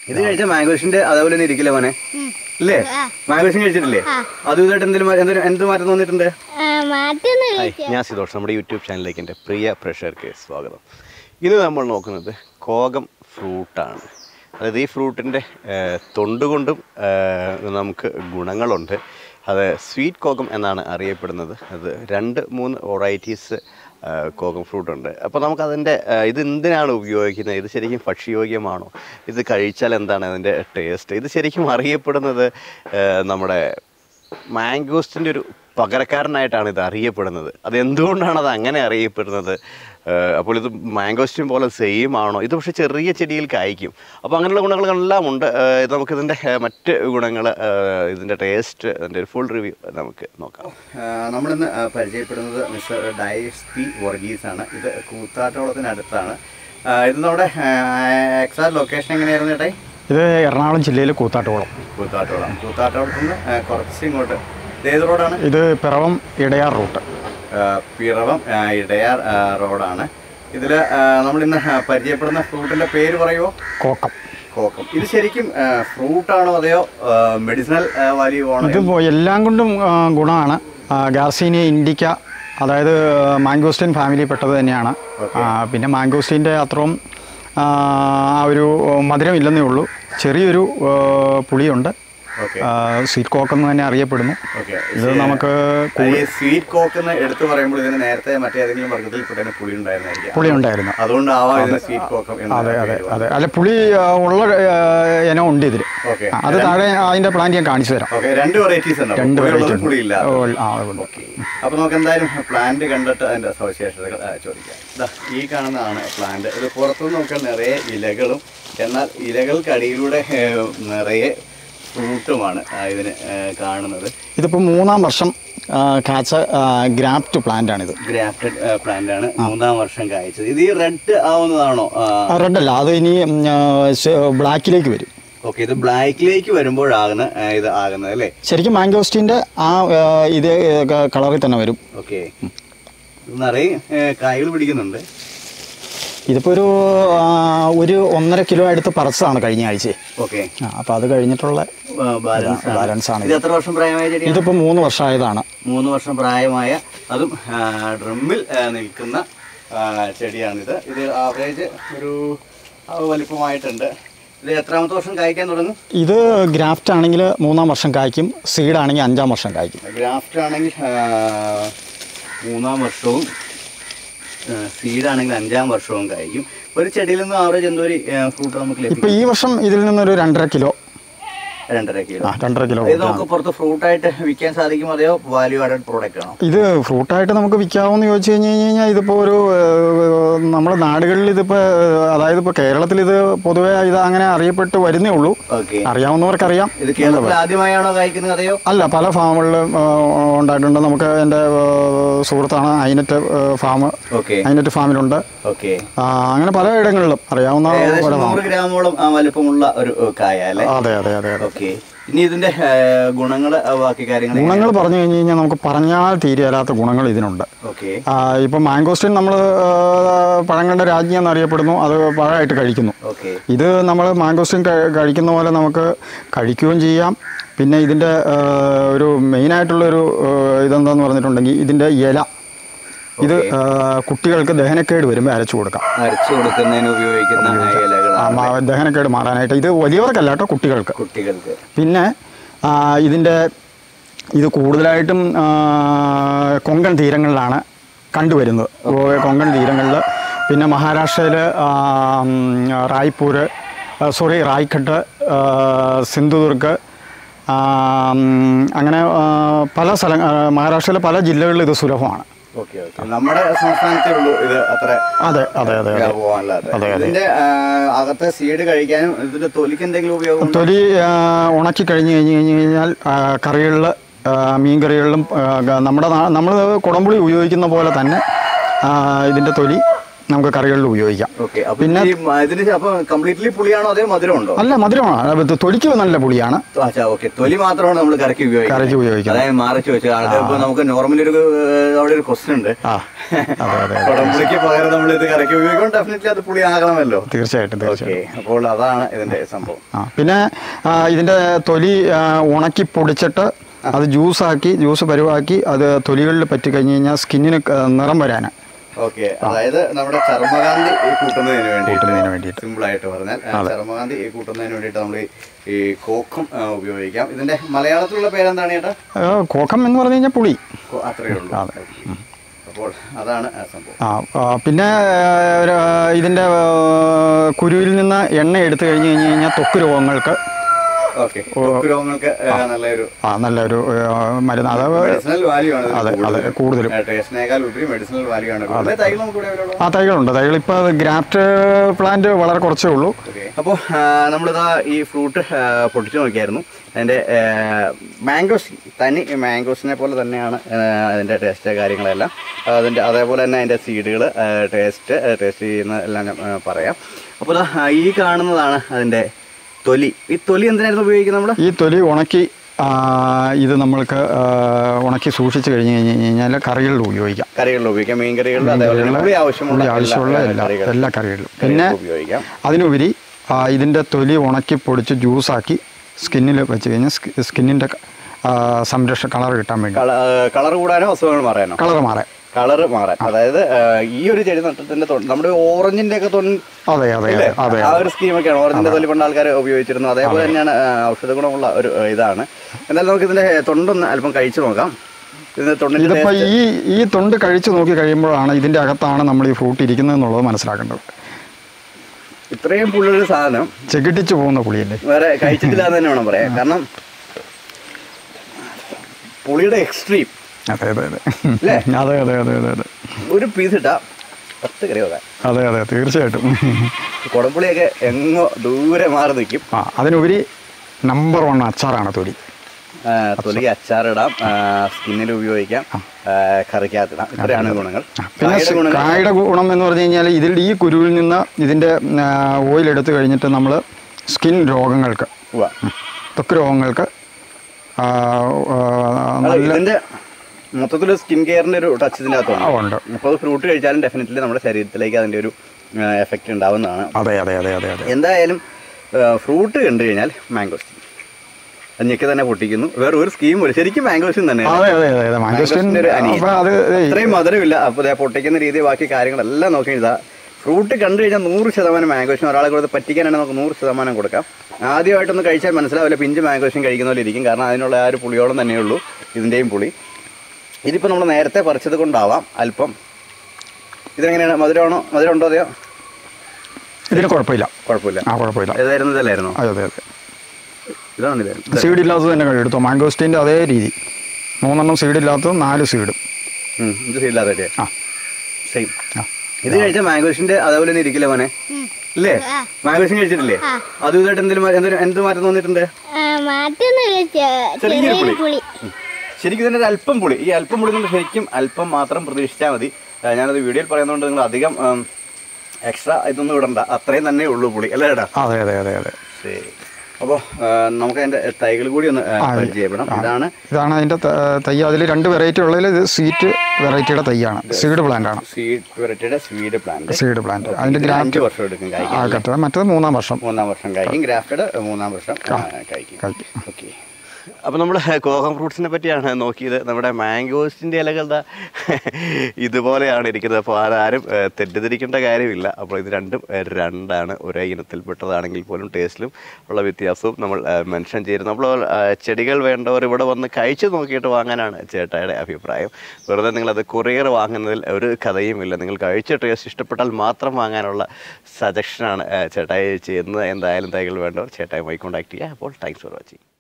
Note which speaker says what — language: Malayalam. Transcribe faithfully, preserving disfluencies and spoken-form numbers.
Speaker 1: ഇത് കഴിച്ച മാംഗോസിന്റെ അതേപോലെ തന്നെ ഇരിക്കില്ല മോനെ അല്ലേ? മാംഗോസിൻ കഴിച്ചിട്ടില്ലേ? അതും ഇതായിട്ട് എന്തെങ്കിലും എന്ത് മാറ്റം തോന്നിയിട്ടുണ്ട്? ഞാൻ സിതോഷ്, നമ്മുടെ യൂട്യൂബ് ചാനലിലേക്ക് എൻ്റെ പ്രിയ പ്രേക്ഷകർക്ക് സ്വാഗതം. ഇന്ന് നമ്മൾ നോക്കുന്നത് കോകം ഫ്രൂട്ടാണ്. അതായത് ഈ ഫ്രൂട്ടിൻ്റെ തൊണ്ട് കൊണ്ടും നമുക്ക് ഗുണങ്ങളുണ്ട്. അത് സ്വീറ്റ് കോകം എന്നാണ് അറിയപ്പെടുന്നത്. അത് രണ്ട് മൂന്ന് വെറൈറ്റീസ് കോകം ഫ്രൂട്ടുണ്ട്. അപ്പോൾ നമുക്കതിൻ്റെ ഇത് എന്തിനാണ് ഉപയോഗിക്കുന്നത്, ഇത് ശരിക്കും ഭക്ഷ്യയോഗ്യമാണോ, ഇത് കഴിച്ചാൽ എന്താണ് അതിൻ്റെ ടേസ്റ്റ്, ഇത് ശരിക്കും അറിയപ്പെടുന്നത് നമ്മുടെ മാംഗോസ്റ്റിൻ്റെ ഒരു പകരക്കാരനായിട്ടാണ് ഇത് അറിയപ്പെടുന്നത്. അത് എന്തുകൊണ്ടാണ് അത് അങ്ങനെ അറിയപ്പെടുന്നത്? അപ്പോൾ ഇത് മാംഗോസ്റ്റിൻ പോലെ സെയിം ആണോ? ഇത് പക്ഷേ ചെറിയ ചെടിയിൽ കായ്ക്കും. അപ്പോൾ അങ്ങനെയുള്ള ഗുണങ്ങളെല്ലാം ഉണ്ട്. ഇത് നമുക്കിതിൻ്റെ മറ്റ് ഗുണങ്ങൾ, ഇതിൻ്റെ ടേസ്റ്റ്, അതിൻ്റെ ഒരു ഫുൾ റിവ്യൂ നമുക്ക് നോക്കാം. നമ്മളിന്ന് പരിചയപ്പെടുന്നത് മിസ്റ്റർ ഡയസ് പി വർഗീസ് ആണ്. ഇത് കൂത്താട്ടോളത്തിനടുത്താണ്. ഇത് നമ്മുടെ എക്സാക്ട് ലൊക്കേഷൻ എങ്ങനെയായിരുന്നു ചേട്ടാ?
Speaker 2: ഇത് എറണാകുളം ജില്ലയിൽ കൂത്താട്ടോളം.
Speaker 1: കൂത്താട്ടോളം കൂത്താട്ടോളത്തിൽ നിന്ന് കുറച്ച് ഇങ്ങോട്ട് ഏത് റോഡാണ്? ഇത്
Speaker 2: പിറവം ഇടയാർ റൂട്ട്.
Speaker 1: പിറവം ഇടയാർ റോഡാണ്. ഇതിൽ നമ്മളിന്ന് പരിചയപ്പെടുന്ന ഫ്രൂട്ടിൻ്റെ പേര് പറയുമോ?
Speaker 2: കോക്കം.
Speaker 1: കോക്കം. ഇത് ശരിക്കും ഫ്രൂട്ടാണോ അതെയോ മെഡിസിനൽ വാല്യൂ ആണോ?
Speaker 2: ഇത് എല്ലാം കൊണ്ടും ഗുണമാണ്. ഗാർസീനിയ ഇൻഡിക്ക, അതായത് മാംഗോസ്റ്റിൻ ഫാമിലിയിൽപ്പെട്ടത് തന്നെയാണ്. പിന്നെ മാംഗോസ്റ്റിൻ്റെ അത്രയും ഒരു മധുരമില്ലെന്നേ ഉള്ളൂ. ചെറിയൊരു പുളിയുണ്ട്. സ്വീറ്റ് കോക്ക് എന്ന് തന്നെ അറിയപ്പെടുന്നു. ഇത് നമുക്ക്
Speaker 1: സ്വീറ്റ് കോക്ക് എന്ന് എടുത്തു പറയുമ്പോൾ ഇതിന് നേരത്തെ മറ്റേതെങ്കിലും വർഗ്ഗത്തിൽ പുളി ഉണ്ടായിരുന്നു
Speaker 2: പുളി ഉണ്ടായിരുന്നു
Speaker 1: അതുകൊണ്ടാവാം സ്വീറ്റ് കോക്കം.
Speaker 2: അതെ അതെ അതെ അല്ല, പുളി ഉള്ള ഇനം ഉണ്ട് ഇതിൽ. അത് താഴെ അതിന്റെ പ്ലാന്റ് ഞാൻ കാണിച്ചു തരാം.
Speaker 1: രണ്ട് വെറൈറ്റീസ്
Speaker 2: രണ്ട് വെറൈറ്റി.
Speaker 1: അപ്പൊ നമുക്ക് എന്തായാലും പ്ലാന്റ് കണ്ടിട്ട് അതിന്റെ സവിശേഷതകൾ ചോദിക്കാം. ഈ കാണുന്നതാണ് പ്ലാന്റ്. ഇത് പുറത്തുനിന്ന് നോക്കാൻ നിറയെ ഇലകളും, എന്നാൽ ഇലകൾക്കടിയിലൂടെ നിറയെ ഫ്രൂട്ടുമാണ് ഇതിന് കാണുന്നത്.
Speaker 2: ഇതിപ്പോൾ മൂന്നാം വർഷം കാച്ച ഗ്രാഫ്റ്റ് പ്ലാന്റ് ആണ്. ഇത്
Speaker 1: ഗ്രാഫ്റ്റഡ് പ്ലാന്റ് ആണ്, മൂന്നാം വർഷം കായ്ച്ചത്. ഇത് ഈ റെഡ് ആവുന്നതാണോ?
Speaker 2: റെഡ് അല്ല, അത് ഇനി ബ്ലാക്കിലേക്ക് വരും.
Speaker 1: ഓക്കെ, ഇത് ബ്ലാക്കിലേക്ക് വരുമ്പോഴാകുന്ന ഇത് ആകുന്നത് അല്ലേ?
Speaker 2: ശരിക്കും മാംഗോസ്റ്റിന്റെ ആ ഇതേ കളറിൽ തന്നെ വരും.
Speaker 1: ഓക്കെ, നിറയെ കായ്കൾ പിടിക്കുന്നുണ്ട്.
Speaker 2: ഇതിപ്പോൾ ഒരു ഒരു ഒന്നര കിലോ അടുത്ത് പറിച്ചതാണ് കഴിഞ്ഞ ആഴ്ച.
Speaker 1: ഓക്കെ,
Speaker 2: അപ്പോൾ അത് കഴിഞ്ഞിട്ടുള്ള ബാലൻസ് ആണ്.
Speaker 1: ഇത് എത്ര വർഷം പ്രായമായ ചെടി?
Speaker 2: ഇതിപ്പോൾ മൂന്ന് വർഷമായതാണ്.
Speaker 1: മൂന്ന് വർഷം പ്രായമായ, അതും ഡ്രമ്മിൽ നിൽക്കുന്ന ചെടിയാണിത്. ഇത് ആവറേജ് ഒരു വലിപ്പമായിട്ടുണ്ട്. ഇത് എത്രാമത്തെ വർഷം കായ്ക്കാൻ തുടങ്ങും?
Speaker 2: ഇത് ഗ്രാഫ്റ്റ് ആണെങ്കിൽ മൂന്നാം വർഷം കായ്ക്കും, സീഡ് ആണെങ്കിൽ അഞ്ചാം വർഷം കായ്ക്കും.
Speaker 1: ഗ്രാഫ്റ്റ് ആണെങ്കിൽ മൂന്നാം വർഷവും, സീഡാണെങ്കിൽ അഞ്ചാം വർഷവും കായ്ക്കും. ഒരു ചെടിയിൽ നിന്ന് ആവറേജ് എന്തോ ഒരു ഫ്രൂട്ട് നമുക്ക് ലഭിക്കും?
Speaker 2: ഇപ്പോൾ ഈ വർഷം ഇതിൽ നിന്നൊരു രണ്ടര കിലോ
Speaker 1: രണ്ടര കിലോ
Speaker 2: രണ്ടര കിലോ
Speaker 1: ഇത് നമുക്ക് പുറത്ത് ഫ്രൂട്ടായിട്ട് വിൽക്കാൻ സാധിക്കും, അതെയോ വാല്യൂ ആഡഡ് പ്രോഡക്റ്റ് ആണോ?
Speaker 2: ഇത് ഫ്രൂട്ടായിട്ട് നമുക്ക് വിൽക്കാമെന്ന് ചോദിച്ചു കഴിഞ്ഞ് കഴിഞ്ഞാൽ ഇതിപ്പോൾ ഒരു നമ്മുടെ നാടുകളിൽ ഇതിപ്പോൾ, അതായത് ഇപ്പോൾ കേരളത്തിൽ ഇത് പൊതുവെ ഇത് അങ്ങനെ അറിയപ്പെട്ട് വരുന്നേ ഉള്ളൂ. അറിയാവുന്നവർക്കറിയാം.
Speaker 1: ഇത് കേരളത്തിൽ ആദ്യമായാണോ കായ്ക്കുന്നത് അതെയോ?
Speaker 2: അല്ല, പല ഫാമുകളിലും ഉണ്ടായിട്ടുണ്ട്. നമുക്ക് എൻ്റെ സുഹൃത്താണ് ഐനറ്റ് ഫാം, ഐനറ്റ് ഫാമിലുണ്ട്. അങ്ങനെ പല ഇടങ്ങളിലും അറിയാവുന്ന
Speaker 1: നൂറ് ഗ്രാമോളം വലിപ്പമുള്ള ഒരു കായ അല്ലേ?
Speaker 2: അതെ അതെ അതെ അതെ.
Speaker 1: ഇനി ഇതിന്റെ ഗുണങ്ങൾ, ബാക്കി കാര്യങ്ങൾ
Speaker 2: ഗുണങ്ങൾ പറഞ്ഞു കഴിഞ്ഞ് കഴിഞ്ഞാൽ നമുക്ക് പറഞ്ഞാൽ തീരെയല്ലാത്ത ഗുണങ്ങൾ ഇതിനുണ്ട്. ഇപ്പം മാംഗോസ്റ്റിൻ നമ്മൾ പഴങ്ങളുടെ രാജ്ഞി എന്നറിയപ്പെടുന്നു. അത് പഴമായിട്ട് കഴിക്കുന്നു. ഇത് നമ്മൾ മാംഗോസ്റ്റിൻ കഴിക്കുന്ന പോലെ നമുക്ക് കഴിക്കുകയും ചെയ്യാം. പിന്നെ ഇതിൻ്റെ ഒരു മെയിനായിട്ടുള്ളൊരു ഇതെന്താന്ന് പറഞ്ഞിട്ടുണ്ടെങ്കിൽ ഇതിൻ്റെ ഇല, ഇത് കുട്ടികൾക്ക് ദഹനക്കേട് വരുമ്പോൾ അരച്ചു കൊടുക്കാം.
Speaker 1: അരച്ചു കൊടുക്കുന്നതിന് ഉപയോഗിക്കുന്ന
Speaker 2: ദഹനക്കേട് മാറാനായിട്ട്. ഇത് വലിയവർക്കല്ല കേട്ടോ, കുട്ടികൾക്ക്
Speaker 1: കുട്ടികൾക്ക്
Speaker 2: പിന്നെ ഇതിൻ്റെ ഇത് കൂടുതലായിട്ടും കൊങ്കൺ തീരങ്ങളിലാണ് കണ്ടുവരുന്നത്. കൊങ്കൺ തീരങ്ങളിൽ, പിന്നെ മഹാരാഷ്ട്രയിൽ റായ്പൂർ, സോറി റായ്ഘട്ട്, സിന്ധുദുർഗ്, അങ്ങനെ പല സ്ഥല മഹാരാഷ്ട്രയിലെ പല ജില്ലകളിൽ ഇത് സുലഭമാണ്.
Speaker 1: നമ്മുടെ സംസ്ഥാനത്തേ ഉള്ളൂ ഇത് അത്ര.
Speaker 2: അതെ അതെ അതെ അതെ.
Speaker 1: ഇതിന്റെ അകത്തെ സീഡ് കഴിക്കാനും ഇതിന്റെ തൊലിക്ക് എന്തെങ്കിലും ഉപയോഗം?
Speaker 2: തൊലി ഉണക്കി കഴിഞ്ഞ് കഴിഞ്ഞ് കഴിഞ്ഞ് കഴിഞ്ഞാൽ കറികളിൽ, മീൻ കറികളിലും നമ്മുടെ നമ്മൾ കുടംപുളി ഉപയോഗിക്കുന്ന പോലെ തന്നെ ഇതിൻ്റെ തൊലി നമുക്ക് കറികളിൽ ഉപയോഗിക്കാം. പിന്നെ
Speaker 1: കംപ്ലീറ്റ്ലി പുളിയാണോ അതോ മധുരമുണ്ടോ?
Speaker 2: അല്ല, മധുരമാണ്. തൊലിക്ക് നല്ല പുളിയാണ്.
Speaker 1: തൊലി മാത്രമാണ് നമ്മൾ കറിക്ക്
Speaker 2: കറിക്ക് ഉപയോഗിക്കുന്നത്.
Speaker 1: അതായത് മാറിച്ച് വെച്ചാൽ നമുക്ക് നോർമലി ഒരു അവിടെ ഒരു ക്വസ്റ്റ്യൻ ഉണ്ട്, കുടംപുളിക്ക് പകരം നമ്മൾ ഇത് കറിക്ക് ഉപയോഗിക്കുമ്പോൾ ഡെഫിനറ്റ്ലി അത് പുളി ആകണമല്ലോ.
Speaker 2: തീർച്ചയായിട്ടും തീർച്ചയായിട്ടും.
Speaker 1: അപ്പോൾ അതാണ് ഇതിന്റെ സംഭവം.
Speaker 2: പിന്നെ ഇതിന്റെ തൊലി ഉണക്കി പൊടിച്ചിട്ട് അത് ജ്യൂസാക്കി ജ്യൂസ് പരുവാക്കി അത് തൊലികളിൽ പറ്റി കഴിഞ്ഞ് കഴിഞ്ഞാൽ സ്കിന്നിന് നിറം വരാൻ.
Speaker 1: ഓക്കെ, അതായത് നമ്മുടെ ചർമ്മകാന്തി കൂട്ടുന്നതിന്
Speaker 2: വേണ്ടിയിട്ട് വേണ്ടിയിട്ട്
Speaker 1: സിമ്പിൾ ആയിട്ട് പറഞ്ഞാൽ ചർമ്മകാന്തി കൂട്ടുന്നതിന് വേണ്ടിയിട്ട് നമ്മൾ ഈ കോക്കം ഉപയോഗിക്കാം. ഇതിന്റെ മലയാളത്തിലുള്ള പേരെന്താണ് ചേട്ടാ?
Speaker 2: കോക്കം എന്ന് പറഞ്ഞു കഴിഞ്ഞാൽ പുളി,
Speaker 1: അത്രയേ ഉള്ളൂ. അപ്പോൾ അതാണ് സംഭവം.
Speaker 2: ആ പിന്നെ ഇതിന്റെ കുരുവിൽ നിന്ന് എണ്ണ എടുത്തു കഴിഞ്ഞ് കഴിഞ്ഞ് കഴിഞ്ഞാൽ ത്വക്ക് രോഗങ്ങൾക്ക്
Speaker 1: നല്ലൊരു
Speaker 2: നല്ലൊരു മരുന്ന്. അത് അതെ അതെ കൂടുതലും ആ തൈകളുണ്ട്. തൈകൾ ഇപ്പോൾ ഗ്രാഫ്റ്റ് പ്ലാന്റ് വളരെ കുറച്ചേ ഉള്ളൂ.
Speaker 1: അപ്പോൾ നമ്മളിതാ ഈ ഫ്രൂട്ട് പൊട്ടിച്ചു നോക്കിയായിരുന്നു. അതിൻ്റെ മാംഗോസ് തനി മാംഗോസിനെ പോലെ തന്നെയാണ് അതിൻ്റെ ടേസ്റ്റ് കാര്യങ്ങളെല്ലാം. അതിൻ്റെ അതേപോലെ തന്നെ അതിൻ്റെ സീഡുകൾ ടേസ്റ്റ് ടേസ്റ്റ് ചെയ്യുന്ന എല്ലാം ഞാൻ പറയാം. അപ്പോൾ ഈ കാണുന്നതാണ് അതിൻ്റെ തൊലി. ഈ തൊലി എന്തിനായിരുന്നു ഉപയോഗിക്കുന്നത് നമ്മൾ?
Speaker 2: ഈ തൊലി ഉണക്കി ഇത് നമ്മൾക്ക് ഉണക്കി സൂക്ഷിച്ച് കഴിഞ്ഞ് കഴിഞ്ഞ് കഴിഞ്ഞാൽ കറികളിൽ ഉപയോഗിക്കാം.
Speaker 1: കറികളിൽ ഉപയോഗിക്കാം, മീൻ കറികളിൽ അതേപോലെ ആവശ്യമുള്ള
Speaker 2: ആവശ്യമുള്ള എല്ലാ എല്ലാ കറികളിലും. പിന്നെ
Speaker 1: ഉപയോഗിക്കാം.
Speaker 2: അതിനുപരി ഇതിൻ്റെ തൊലി ഉണക്കി പൊടിച്ച് ജ്യൂസാക്കി സ്കിന്നിൽ വെച്ച് കഴിഞ്ഞാൽ സ്കിന്നിൻ്റെ സംരക്ഷണ കളർ കിട്ടാൻ വേണ്ടി.
Speaker 1: കളർ കൂടാനോ അസുഖങ്ങൾ മാറാനോ?
Speaker 2: കളർ മാറാൻ
Speaker 1: കളറ് മാറാൻ. അതായത് ഈ ഒരു ചെടി നട്ടത്തിന്റെ നമ്മുടെ ഓറഞ്ചിന്റെ ഒക്കെ തൊണ്ട്,
Speaker 2: അതെ അതെ അതെ
Speaker 1: ആ ഒരു സ്കീമൊക്കെയാണ് ഓറഞ്ചിന്റെ തൊലി പണ്ട് ആൾക്കാർ ഉപയോഗിച്ചിരുന്നത്. അതേപോലെ തന്നെയാണ് ഔഷധ ഗുണമുള്ള ഒരു ഇതാണ്. എന്നാലും നമുക്ക് ഇതിന്റെ തൊണ്ടൊന്ന് അല്പം കഴിച്ചു നോക്കാം. ഇതിന്റെ തൊണ്ടിന്റെ
Speaker 2: ഇതിപ്പോൾ ഈ ഈ തൊണ്ട് കഴിച്ചു നോക്കി കഴിയുമ്പോഴാണ് ഇതിന്റെ അകത്താണ് നമ്മൾ ഈ ഫ്രൂട്ട് ഇരിക്കുന്നത് എന്നുള്ളത് മനസ്സിലാക്കേണ്ടത്.
Speaker 1: ഇത്രയും പുള്ളിയൊരു സാധനം
Speaker 2: ചെകിട്ടിച്ചു പോകുന്ന പുളിയല്ലേ,
Speaker 1: വേറെ കഴിച്ചിട്ടില്ല എന്ന് തന്നെ വേണം പറയാം. കാരണം പുളിയുടെ എക്സ്ട്രീം.
Speaker 2: അതെ അതെ അതെ അതെ അതെ അതെ അതെ അതെ
Speaker 1: ഒരു പീസ് ഇട്ടാ പത്ത് കറി വെക്കാം.
Speaker 2: അതെ അതെ തീർച്ചയായിട്ടും.
Speaker 1: കുടംപുളിയൊക്കെ എങ്ങോ ദൂരെ മാറി നിൽക്കും.
Speaker 2: ആ അതിനുപരി നമ്പർ വൺ അച്ചാറാണ് തൊലി.
Speaker 1: തൊലി അച്ചാറിടാം, സ്കിന്നിൽ ഉപയോഗിക്കാം, കറിക്കകത്തിടാം. ഇത്രയാണ് ഗുണങ്ങൾ.
Speaker 2: പിന്നെ കായുടെ ഗുണം എന്ന് പറഞ്ഞു കഴിഞ്ഞാൽ ഇതിൽ ഈ കുരുവിൽ നിന്ന് ഇതിൻ്റെ ഓയിൽ എടുത്തു കഴിഞ്ഞിട്ട് നമ്മൾ സ്കിൻ രോഗങ്ങൾക്ക്, ത്വക്ക് രോഗങ്ങൾക്ക്
Speaker 1: ഇതിൻ്റെ മൊത്തത്തിൽ സ്കിൻ കെയറിൻ്റെ ഒരു ടച്ച് ഇതിൻ്റെ അകത്തുണ്ട്. അപ്പോൾ അത് ഫ്രൂട്ട് കഴിച്ചാലും ഡെഫിനറ്റ്ലി നമ്മുടെ ശരീരത്തിലേക്ക് അതിൻ്റെ ഒരു എഫക്റ്റ് ഉണ്ടാവുന്നതാണ്.
Speaker 2: അതെ അതെ അതെ അതെ അതെ
Speaker 1: എന്തായാലും ഫ്രൂട്ട് കണ്ടു കഴിഞ്ഞാൽ മാംഗോസ്റ്റിൻ ഞെക്കി തന്നെ പൊട്ടിക്കുന്നു. വേറെ ഒരു സ്കീം പോലും ശരിക്കും മാംഗോസ്റ്റിൻ തന്നെയാണ്. ഇത്രയും മധുരമില്ല. അപ്പോൾ പൊട്ടിക്കുന്ന രീതി ബാക്കി കാര്യങ്ങളെല്ലാം നോക്കി ഇതാ ഫ്രൂട്ട് കണ്ടു കഴിഞ്ഞാൽ നൂറ് ശതമാനം മാംഗോസ്റ്റിൻ ഒരാളെ കൊടുത്ത് പറ്റിക്കാനാണെങ്കിൽ നമുക്ക് നൂറ് ശതമാനം കൊടുക്കാം. ആദ്യമായിട്ടൊന്ന് കഴിച്ചാൽ മനസ്സിലാവില്ല, പിഞ്ച് മാംഗോസ്റ്റിൻ കഴിക്കുന്ന പോലെ ഇരിക്കും. കാരണം അതിനുള്ള ആ ഒരു പുളിയോളം തന്നെയുള്ളൂ ഇതിൻ്റെയും പുളി. ഇതിപ്പോൾ നമ്മൾ നേരത്തെ പറിച്ചത് കൊണ്ടാവാം അല്പം. ഇതെങ്ങനെയാണ്, മധുരമാണോ? മധുരം ഉണ്ടോ? അതെയോ?
Speaker 2: ഇതിന് കുഴപ്പമില്ല.
Speaker 1: കുഴപ്പമില്ല.
Speaker 2: ആ കുഴപ്പമില്ല.
Speaker 1: ഏതായിരുന്നു? ഇതല്ലായിരുന്നോ?
Speaker 2: അതെ അതെ അതെ
Speaker 1: ഇതാണ്. ഇതായിരുന്നു
Speaker 2: സീഡില്ലാത്തത് തന്നെ എടുത്തോ. മാംഗോസ്റ്റീൻ്റെ അതേ രീതി, മൂന്നെണ്ണം സീഡില്ലാത്തതും നാല് സീഡും.
Speaker 1: ഇത് സീഡില്ലാത്ത
Speaker 2: ആ
Speaker 1: സെയിം. ഇത് കഴിച്ചാൽ മാംഗോസ്റ്റിൻ്റെ അതേപോലെ തന്നെ ഇരിക്കില്ല മോനെ, അല്ലേ? മാംഗോസ്റ്റിൻ കഴിച്ചിട്ടില്ലേ? അതും ഇതായിട്ട് എന്തെങ്കിലും എന്ത് മാറ്റം തോന്നിയിട്ടുണ്ട്? ചെറിയൊരു പുളി. ശരിക്കും ഇതിൻ്റെ ഒരു അല്പം പുളി. ഈ അല്പം പുളി കൊണ്ട് ശരിക്കും അല്പം മാത്രം പ്രതീക്ഷിച്ചാൽ മതി. ഞാനത് വീഡിയോയിൽ പറയുന്നതുകൊണ്ട് നിങ്ങൾ അധികം എക്സ്ട്രാ ഇതൊന്നും ഇടണ്ട, അത്രയും തന്നെ ഉള്ളൂ പുളി, അല്ലേ ചേട്ടാ?
Speaker 2: അതെ അതെ അതെ അതെ
Speaker 1: ശരി. അപ്പോൾ നമുക്ക് അതിൻ്റെ തൈകൾ കൂടി ഒന്ന് പരിചയപ്പെടാം. ഇതാണ്
Speaker 2: ഇതാണ് അതിൻ്റെ തൈ. അതിൽ രണ്ട് വെറൈറ്റി ഉള്ളതിൽ ഇത് സ്വീറ്റ് വെറൈറ്റിയുടെ തൈയാണ്, സീഡ് പ്ലാന്റ് ആണ്.
Speaker 1: സീഡ് വെറൈറ്റിയുടെ സ്വീഡ് പ്ലാന്റ്
Speaker 2: സീഡ് പ്ലാന്റ് അതിൻ്റെ
Speaker 1: അഞ്ച് വർഷം എടുക്കും കായ്ക്കാൻ.
Speaker 2: മറ്റേത് മൂന്നാം വർഷം
Speaker 1: മൂന്നാം വർഷം കായ്ക്കും. ഗ്രാഫ്റ്റഡ് മൂന്നാം വർഷം കായ്ക്കും. ഓക്കെ. അപ്പോൾ നമ്മൾ കോകം ഫ്രൂട്ട്സിനെ പറ്റിയാണ് നോക്കിയത്. നമ്മുടെ മാംഗോസിൻ്റെ ഇലകളുടെ ഇതുപോലെയാണ് ഇരിക്കുന്നത്. അപ്പോൾ ആരും തെറ്റിദ്ധരിക്കേണ്ട കാര്യമില്ല. അപ്പോൾ ഇത് രണ്ടും രണ്ടാണ്, ഒരേ ഇനത്തിൽപ്പെട്ടതാണെങ്കിൽ പോലും ടേസ്റ്റിലും ഉള്ള വ്യത്യാസവും നമ്മൾ മെൻഷൻ ചെയ്യുന്നത്. നമ്മൾ ചെടികൾ വേണ്ടവർ ഇവിടെ വന്ന് കഴിച്ച് നോക്കിയിട്ട് വാങ്ങാനാണ് ചേട്ടായുടെ അഭിപ്രായം. വെറുതെ നിങ്ങളത് കൊറിയർ വാങ്ങുന്നതിൽ ഒരു കഥയുമില്ല. നിങ്ങൾ കഴിച്ച ടേസ്റ്റ് ഇഷ്ടപ്പെട്ടാൽ മാത്രം വാങ്ങാനുള്ള സജഷനാണ് ചേട്ടായി ചെയ്യുന്നത്. എന്തായാലും തൈകൾ വേണ്ടവർ ചേട്ടായുമായി കോൺടാക്ട് ചെയ്യുക. അപ്പോൾ താങ്ക്സ് ഫോർ വാച്ചിങ്.